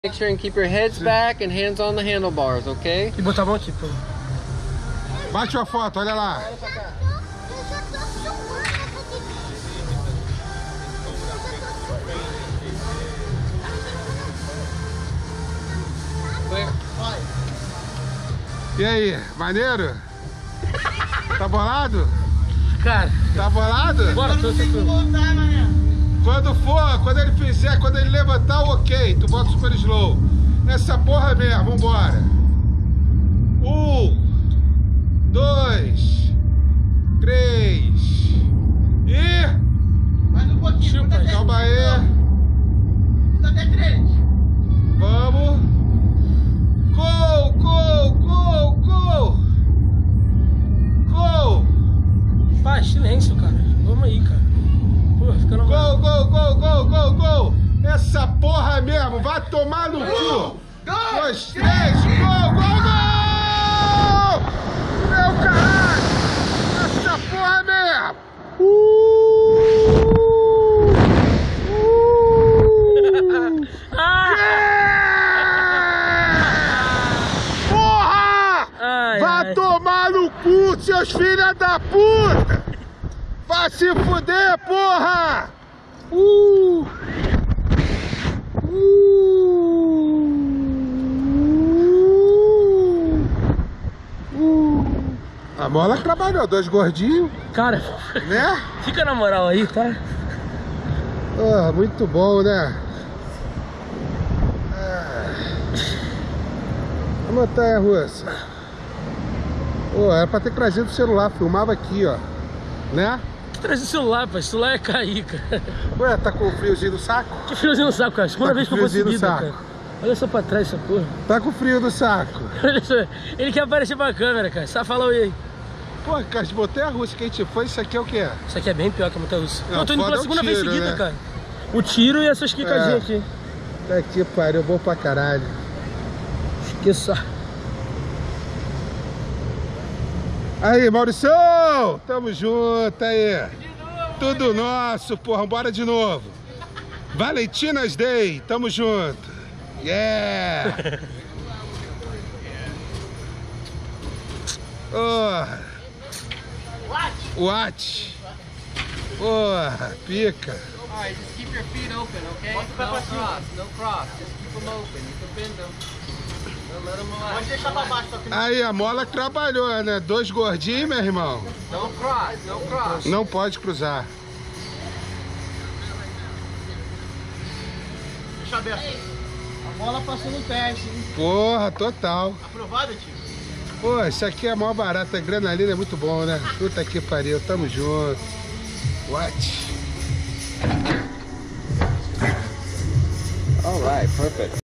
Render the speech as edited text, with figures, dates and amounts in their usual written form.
Make sure and keep your heads back and hands on the handlebars, okay? E botar a mão aqui, pô. Bate uma foto, olha lá. E aí, maneiro? Tá bolado? Cara, tá bolado? Bora, tô Quando ele fizer, quando ele levantar, ok, tu bota o super slow. Essa porra mesmo, vambora. 1, 2, 3 e... Mais um pouquinho, calma aí. Até 3. Vamos. Go, go, go, go. Go. Pá, silêncio, cara. Vamos aí, cara. Pô, fica na Go, go, go, go, go, go. Essa porra mesmo, vai tomar no cu. 2, 3, go, go, go. Meu caralho. Essa porra mesmo. Porra! Vai tomar no cu, seus filhos da puta! Vai se fuder, porra! A Mola trabalhou, 2 gordinhos. Cara, né? Fica na moral aí, tá? Oh, muito bom, né? A montanha russa. Pô, era pra ter trazido o celular, filmava aqui, ó. Né? Que traz o celular, pai? O celular é cair, cara. Ué, tá com o friozinho no saco? Que friozinho no saco, cara. Segunda vez que eu vou seguida, saco. cara. Olha só pra trás essa porra. Tá com frio no saco. Olha só. Ele quer aparecer pra câmera, cara. Só fala oi aí. Pô, cara, de montanha russa que a gente foi, isso aqui é o quê? Isso aqui é bem pior que a montanha russa. Não, Eu tô indo pela segunda vez seguida, né? Cara. O tiro e essas quicadinhas aqui. Tá aqui, pariu, bom pra caralho. Esqueça. Aí, Maurício! Tamo junto aí. Tudo nosso, porra, bora de novo. Valentinas Day, tamo junto. Yeah! Watch. Porra, pica. Alright, just keep your feet open, okay? No cross, no cross. Just keep them open. You can bend them. Don't let them relax. Pode deixar pra baixo, só que Aí, a Mola trabalhou, né? 2 gordinhos, meu irmão. No cross, no cross. Não pode cruzar. deixa aberto. A bola passou no teste, hein? Porra, total. Aprovado, tio? Pô, isso aqui é mó barato. A adrenalina é muito bom, né? Puta que pariu, tamo junto. What? Alright, perfect.